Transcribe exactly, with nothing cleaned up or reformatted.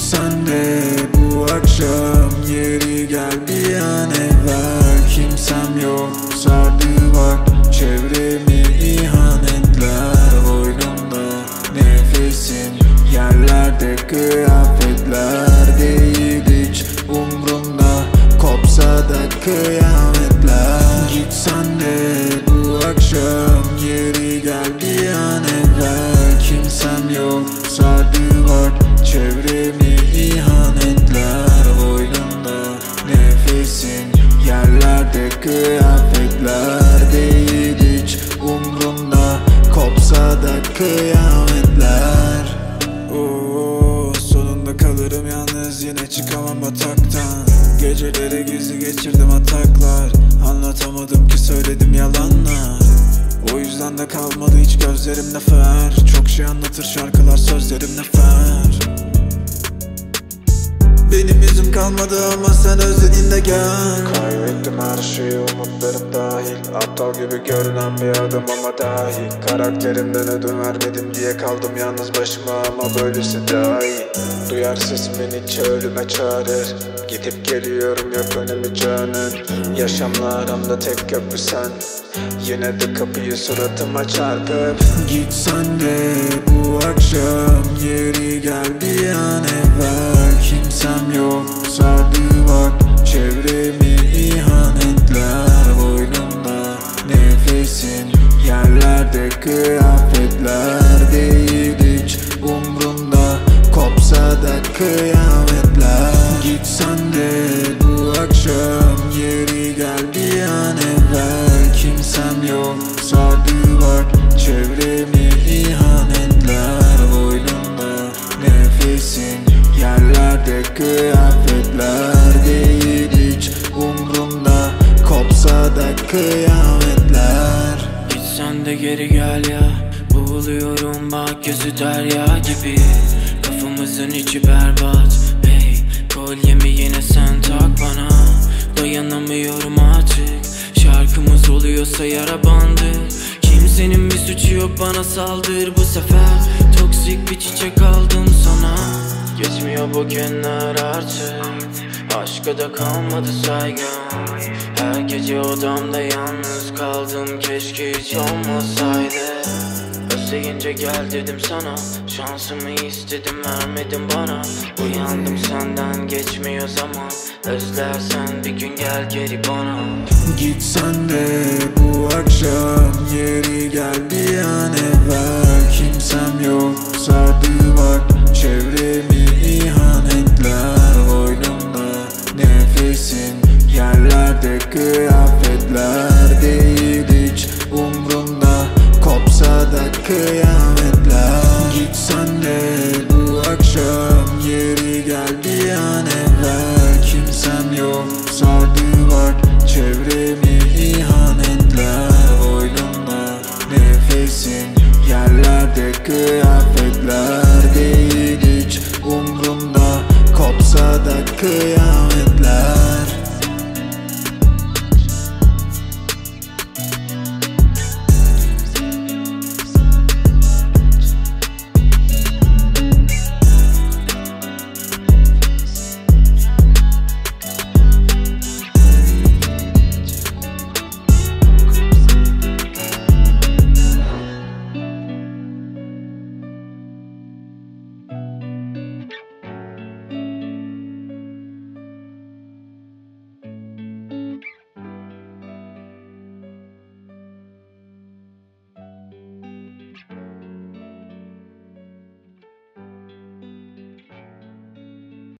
Gitsen de bu akşam geri gel bir an evvel. Kimsem yok, sardı bak çevremi ihanetler. Boynumda nefesim, yerlerde kıyafetler. Değil hiç umrumda, kopsa da kıyametler. Gitsen de bu akşam geri gel bir an evvel. Kimsem yok, sardı bak çevremi ihanetler. Boynumda nefesim, yerlerde kıyafetler. Değil hiç umrumda, kopsa da kıyametler. Oo, sonunda kalırım yalnız, yine çıkamam bataktan. Geceleri gizli geçirdim ataklar. Anlatamadım ki söyledim yalanlar. O yüzden de kalmadı hiç gözlerimde fer. Çok şey anlatır şarkılar, sözlerim nefer. Benim yüzüm kalmadı ama sen özlediğinde gel. Kaybettim her şeyi, umutlarım dahil. Aptal gibi görünen bir adam ama dahi. Karakterimden ödün vermedim diye kaldım yalnız başıma, ama böylesi daha iyi. Duyar sesim beni hiç ölüme çağırır. Gidip geliyorum yok önemi canın. Yaşamla aramda tek köprü sen. Yine de kapıyı suratıma çarpıp gitsen de bu akşam geri gel bir an evvel. Kimsem yok, sardı bak çevremi ihanetler. Boynumda nefesim, yerlerde kıyafetler. Değil hiç umrumda, kopsa da kıyametler. Gitsen de bu akşam geri gel bir an evvel. Kimsem yok, sardı bak çevremi ihanetler. Boynumda nefesim, yerlerde kıyafetler. Değil hiç umrumda, kopsa da kıyametler. Gitsen de geri gel ya, boğuluyorum bak gözü derya gibi. Kafamızın içi berbat, hey kolyemi yine sen tak bana. Dayanamıyorum artık, şarkımız oluyorsa yara bandı. Kimsenin bir suçu yok, bana saldır bu sefer. Toksik bir çiçek aldım sana. Geçmiyor bu günler artık, aşka da kalmadı saygım. Her gece odamda yalnız kaldım, keşke hiç olmasaydı. Özleyince gel dedim sana, şansımı istedim vermedin bana. Uyandım senden geçmiyor zaman, özlersen bir gün gel geri bana. Gitsen de bu akşam geri gel bir an evvel. Kimsem yok, sardı bak çevremi ihanetler. Boynumda nefesim, yerlerde kıyafetler. Değil hiç umrumda, kopsa da kıyametler. Gitsen de bu akşam geri gel bir an evvel. Kimsem yok, sardı bak çevremi ihanetler. Boynumda nefesim, yerlerde kıyafetler. Değil hiç umrumda, kopsa da kıyametler.